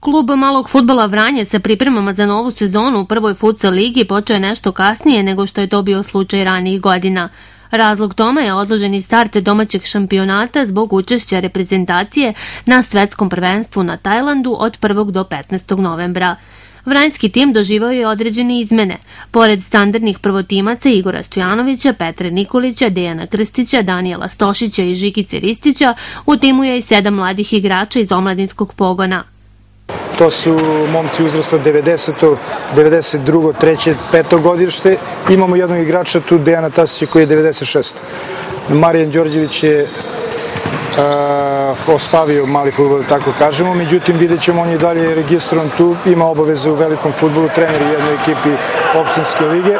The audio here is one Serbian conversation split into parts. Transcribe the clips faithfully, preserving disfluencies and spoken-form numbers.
Klub malog fudbala Vranje sa pripremama za novu sezonu u prvoj futsal ligi počeo je nešto kasnije nego što je to bio slučaj ranijih godina. Razlog tome je odloženi start domaćeg šampionata zbog učešća reprezentacije na svetskom prvenstvu na Tajlandu od prvog do petnaestog novembra. Vranjski tim doživao je određene izmene. Pored standardnih prvotimaca Igora Stojanovića, Petra Nikolića, Dejana Krstića, Danijela Stošića i Žikice Ristića, u timu je i sedam mladih igrača iz omladinskog pogona. To su momci uzrasta devedesetog, devedeset drugog, trećeg, petog godište. Imamo jednog igrača tu, Dejana Tasića, koji je devedeset šestog Marijan Đorđević je uh, ostavio mali fudbal, tako kažemo. Međutim, vidjet ćemo, on je dalje registrovan tu, ima obaveze u velikom fudbalu, trener u jednoj ekipi opštinske lige.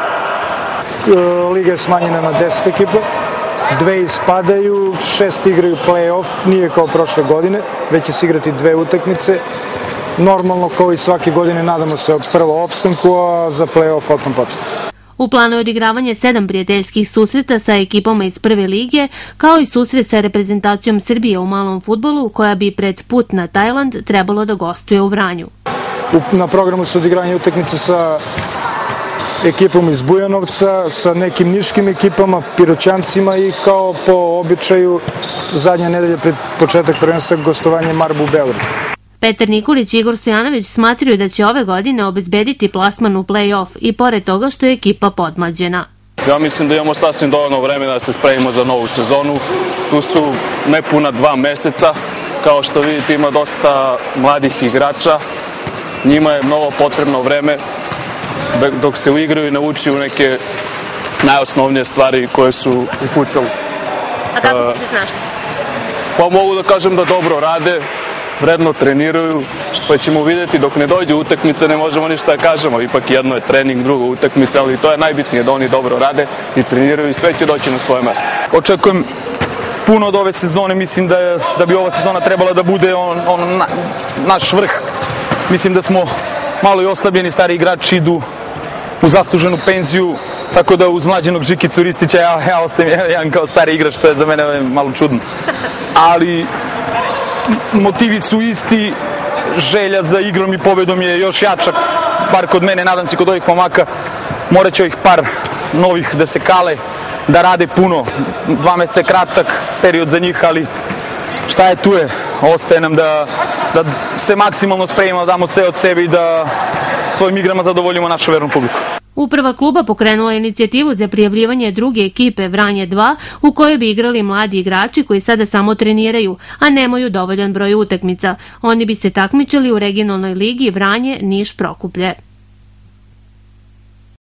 Uh, liga je smanjena na deset ekipa. Dve ispadaju, šest igraju play-off, nije kao prošle godine, već će se igrati dve utakmice. Normalno, kao i svake godine, nadamo se prvo opstanku, a za play-off potom potom. U planu je odigravanje sedam prijateljskih susreta sa ekipama iz prve lige, kao i susret sa reprezentacijom Srbije u malom fudbalu, koja bi pred put na Tajland trebalo da gostuje u Vranju. Na programu su odigravanje utakmice sa ekipom iz Bujanovca, sa nekim niškim ekipama, Piroćancima i kao po običaju zadnja nedelja pred početak prvenstva gostovanje Marbu u Beogradu. Petar Nikolić i Igor Stojanović smatraju da će ove godine obezbediti plasman u play-off i pored toga što je ekipa podmlađena. Ja mislim da imamo sasvim dovoljno vremena da se spremimo za novu sezonu. Tu su nepuna dva meseca. Kao što vidite, ima dosta mladih igrača. Njima je mnogo potrebno vreme dok se uigraju i nauči u neke najosnovnije stvari koje su u futsalu. A kako ste se snašli? Pa mogu da kažem da dobro rade, vredno treniraju, pa ćemo vidjeti dok ne dođe utakmica, ne možemo ništa da kažemo. Ipak jedno je trening, drugo utakmica, ali to je najbitnije da oni dobro rade i treniraju i sve će doći na svoje mesto. Očekujem puno od ove sezone, mislim da, je, da bi ova sezona trebala da bude on, on, na, naš vrh. Mislim da smo malo i oslabljeni, stari igrači idu u zasluženu penziju, tako da uz mlađenog Žikicu Ristića ja, ja ostajem jedan kao stari igrač, što je za mene malo čudno. Ali motivi su isti, želja za igrom i pobedom je još jača, bar kod mene, nadam se kod ovih momaka. Morat će ovih par novih da se kale, da rade puno. Dva meseca je kratak period za njih, ali šta je tu je. Ostaje nam da, da se maksimalno spremimo, da damo sve od sebe i da svojim igrama zadovoljimo našu vernu publiku. Uprava kluba pokrenula je inicijativu za prijavljivanje druge ekipe Vranje dva, u kojoj bi igrali mladi igrači koji sada samo treniraju, a nemaju dovoljan broj utakmica. Oni bi se takmičili u regionalnoj ligi Vranje Niš Prokuplje.